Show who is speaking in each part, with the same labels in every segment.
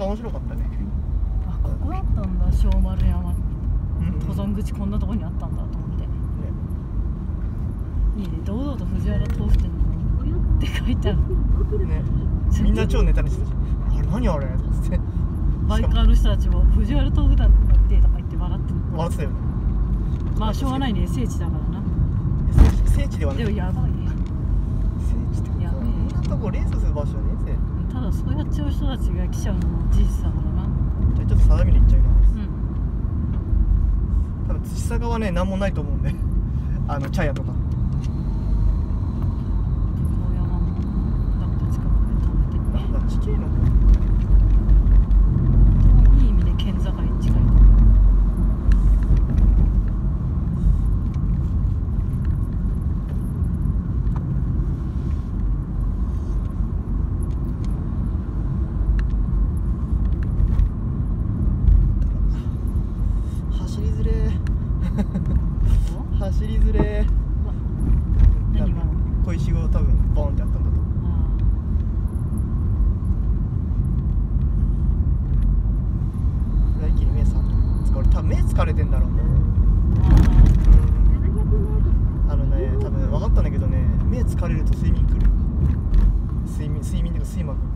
Speaker 1: 面白かったね。
Speaker 2: あ、ここだったんだ、小丸山。登山口こんなとこにあったんだと思って。いいね、堂々と藤原豆腐店のって書いてある。
Speaker 1: ね、みんな超ネタにしてたし、あれ何あれっつって。
Speaker 2: バイカーの人たちも藤原豆腐店だってとか言って笑ってる。
Speaker 1: 笑ってたよね。
Speaker 2: まあしょうがないね、聖地だからな。
Speaker 1: 聖地ではない。
Speaker 2: でもやばいね。
Speaker 1: 聖地って
Speaker 2: やべえ。
Speaker 1: こんなとこレースする場所ね。
Speaker 2: ただそうやっちゃう人たちが来ちゃうのも事実だからな。
Speaker 1: じゃあちょっと相模に行っちゃいます。
Speaker 2: うん。
Speaker 1: 多分土坂はね、なんもないと思うんで茶屋とか。
Speaker 2: 大山もなんか近くで食べてるね。
Speaker 1: なんだ、地形の
Speaker 2: いい意味で県境に近い。
Speaker 1: 走りづれー走りづれー。
Speaker 2: 何が
Speaker 1: 小石を多分ボンってやったんだと思う。一気に目さこれ多分目疲れてんだろうね。多分分かったんだけどね、目疲れると睡眠くる。睡眠っていうか睡魔くる。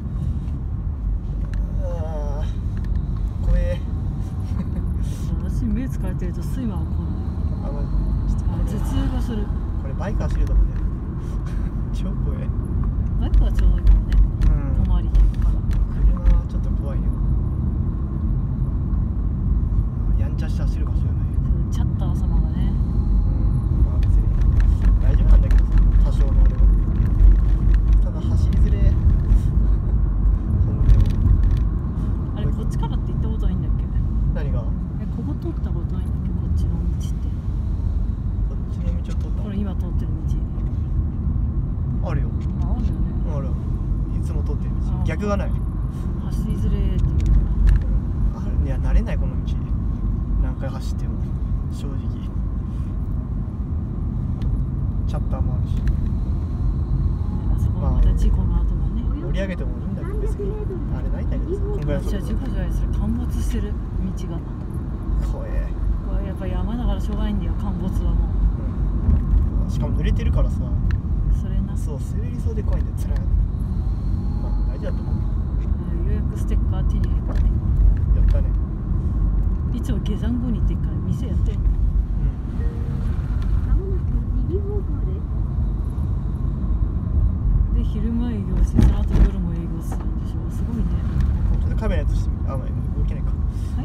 Speaker 1: 怖え
Speaker 2: 私目疲れてると睡魔は来ない。頭痛がする。
Speaker 1: これバイク走るとこね超怖え。
Speaker 2: バイクはちょうどいいかもね。泊まりから
Speaker 1: 車はちょっと怖いよ。やんちゃして走る場所じゃない。
Speaker 2: チャッター様がね。
Speaker 1: まあ別に大丈夫なんだけどさ、多少のあれは。ただ走りづれー
Speaker 2: あれこっちからって行ったことないんだっけ。
Speaker 1: 何が？
Speaker 2: ここ通ったことないんだっけ、こっちの道って。
Speaker 1: こっちの道を通った
Speaker 2: これ今通ってる道
Speaker 1: あるよ。
Speaker 2: あるよね。
Speaker 1: ある。いつも通ってる道。逆がない。
Speaker 2: 走りづれーっていう。
Speaker 1: いや慣れないこの道。何回走っても正直。チャッターもあるし。
Speaker 2: あそこまた事故の後だね。
Speaker 1: 盛り上げてもいいんだけど別にあれないんだけどさ。こんぐらい
Speaker 2: 私は事故じゃない、それ陥没してる道が。
Speaker 1: 怖え。
Speaker 2: これやっぱ山だからしょうがないんだよ、陥没はも
Speaker 1: う。しかも濡れてるからさ。
Speaker 2: それな。
Speaker 1: そう滑りそうで怖いんだよ。つらい。まあ大事だと思う。
Speaker 2: ようやくステッカー手に入ったね。
Speaker 1: やったね。
Speaker 2: いつも下山後に行ってから店やってる。で昼間営業してその後夜も営業するんでしょ。すごいね。
Speaker 1: ちょっとカメラに映してみ、まあ動けないか。
Speaker 2: はい。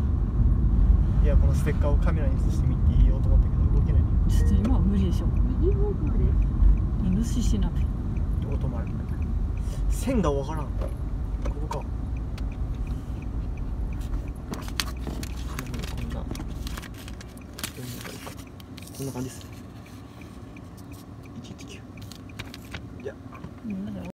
Speaker 1: いやこのステッカーをカメラに映してみて言おうと思ったけど動けないね。
Speaker 2: ちょっと今は無理でしょ。右方向です。犬ししなくて。
Speaker 1: どう止まる。線がわからん。ここか。こんな感じですね。